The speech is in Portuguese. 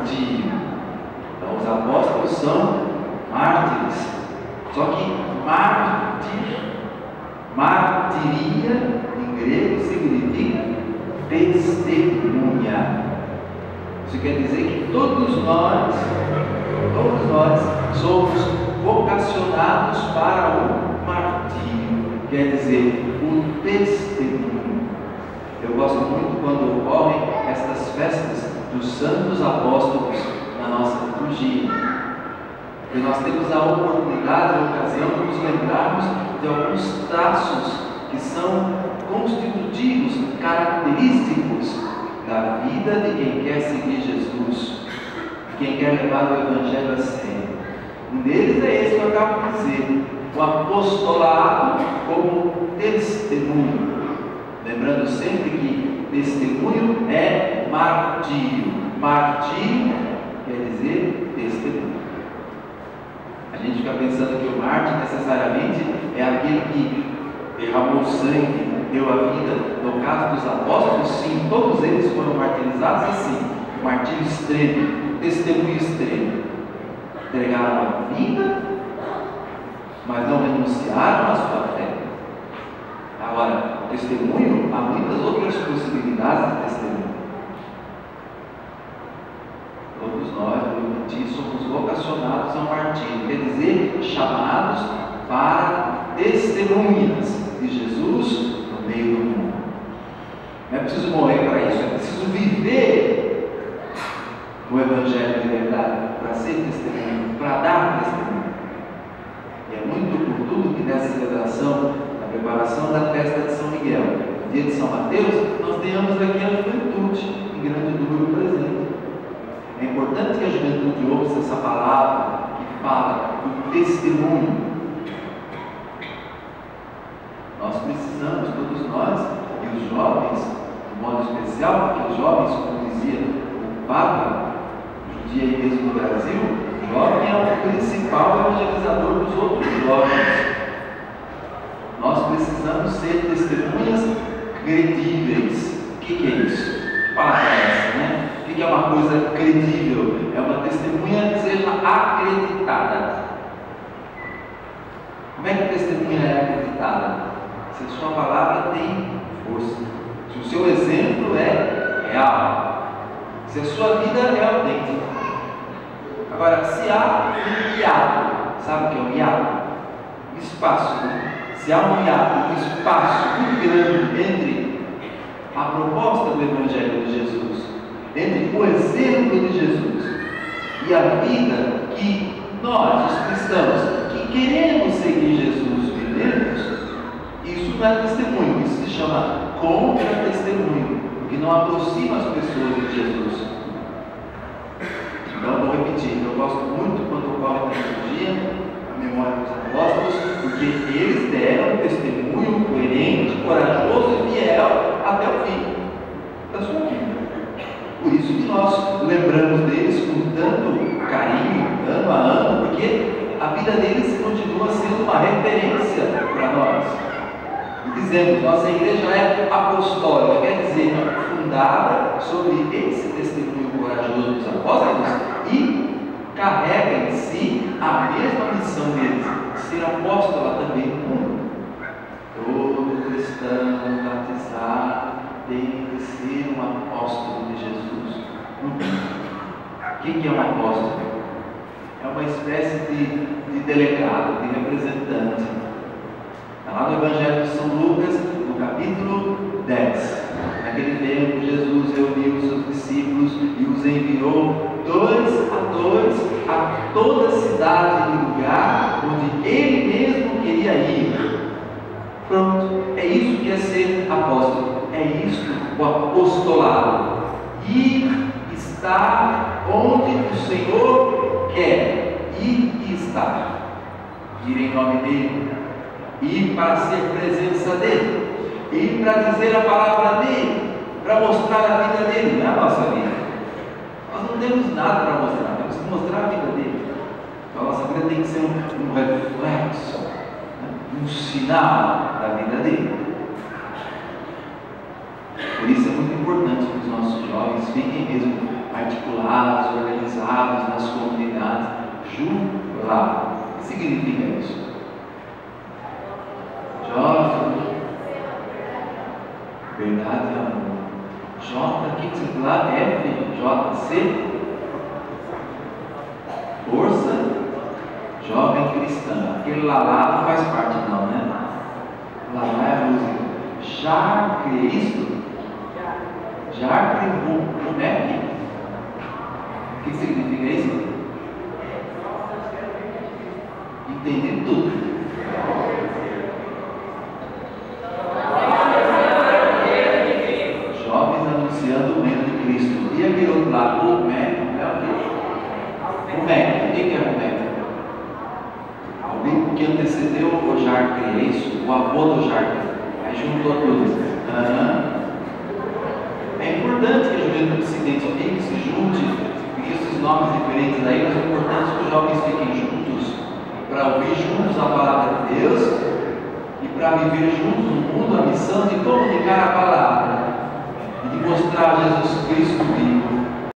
martírio. Então, os apóstolos são mártires. Só que martiria, em grego, significa testemunha. Isso quer dizer que todos nós somos vocacionados para o martírio, quer dizer, o testemunho. Eu gosto muito quando ocorrem estas festas dos santos apóstolos na nossa liturgia, porque nós temos a oportunidade, a ocasião de nos lembrarmos de alguns traços que são constitutivos, característicos da vida de quem quer seguir Jesus, de quem quer levar o Evangelho a sério. Um deles é esse que eu acabo de dizer, o apostolado como testemunho. Lembrando sempre que testemunho é martírio. Martírio quer dizer testemunho. A gente fica pensando que o mártir necessariamente é aquele que derramou sangue, deu a vida. No caso dos apóstolos, sim, todos eles foram martirizados assim. Martírio extremo, testemunho extremo. Entregaram a vida, mas não renunciaram à sua fé. Agora, o testemunho, há muitas outras possibilidades de testemunho. Todos nós, vou repetir, somos vocacionados ao martírio, quer dizer, chamados para testemunhas de Jesus no meio do mundo. Não é preciso morrer para isso, é preciso viver o Evangelho de verdade, para ser testemunho, para dar testemunho. E é muito oportuno que nessa celebração, na preparação da festa de São Miguel, no dia de São Mateus, nós tenhamos aqui a juventude em grande número presente. É importante que a juventude ouça essa palavra que fala do testemunho. Nós precisamos, todos nós, e os jovens, de modo especial, porque os jovens, como dizia o Papa, um dia aí mesmo no Brasil, o jovem é o principal evangelizador dos outros jovens. Nós precisamos ser testemunhas credíveis. O que é isso? Que palavra é essa, né? O que é uma coisa credível? É uma testemunha que seja acreditada. Como é que a testemunha é acreditada? Se a sua palavra tem força, se o seu exemplo é real, se a sua vida é autêntica. Agora, se há um hiato, sabe o que é um hiato? Um espaço, né? Se há um hiato, um espaço muito grande entre a proposta do Evangelho de Jesus, entre o exemplo de Jesus e a vida que nós, os cristãos, que queremos seguir Jesus, vivemos, isso não é testemunho, isso se chama contra-testemunho, porque não aproxima as pessoas de Jesus. Então, vou repetir, eu gosto muito quando ocorre na liturgia a memória dos apóstolos, porque eles deram um testemunho coerente, corajoso e fiel até o fim da sua vida. Por isso que nós lembramos deles com tanto carinho, ano a ano, porque a vida deles continua sendo uma referência para nós. E dizemos, nossa igreja é apostólica, quer dizer, fundada sobre esse testemunho corajoso dos apóstolos e carrega em si a mesma missão deles, ser apóstola também no mundo. Todo cristão batizado tem que ser um apóstolo de Jesus no mundo. O que é um apóstolo? É uma espécie de delegado, de representante. Está lá no Evangelho de São Lucas, no capítulo 10. Naquele tempo, Jesus reuniu os seus discípulos e os enviou 2 a toda cidade e lugar onde ele mesmo queria ir. Pronto, é isso que é ser apóstolo, é isso o apostolado. Ir, estar onde o Senhor quer ir e estar. Ir em nome dele, ir para ser presença dele, ir para dizer a palavra dele, para mostrar a vida dele, não é a nossa vida. Nós não temos nada para mostrar, temos que mostrar a vida dele. Então a nossa vida tem que ser um reflexo, um sinal da vida dele. Por isso é muito importante que os nossos jovens fiquem mesmo articulados, organizados nas comunidades. Júlá. O que significa isso? Verdade e amor. J, o que significa lá? F, J, C. Força jovem cristã. Aquele lá não faz parte não, né? Lá é a música. Já Cristo. Já como é que? O que significa isso? Entendi tudo. Jovens anunciando o reino de Cristo. E aquele outro lá, o médico, é o quê? O médico. O que é o médico? Alguém que antecedeu o Jarque, é isso? O avô do Jarque. Aí juntou tudo. É importante que a juventude se identifique, se junte, e esses nomes diferentes aí, mas é importante que os jovens fiquem juntos, para ouvir juntos a palavra de Deus e para viver juntos no mundo a missão de comunicar a palavra e de mostrar Jesus Cristo vivo.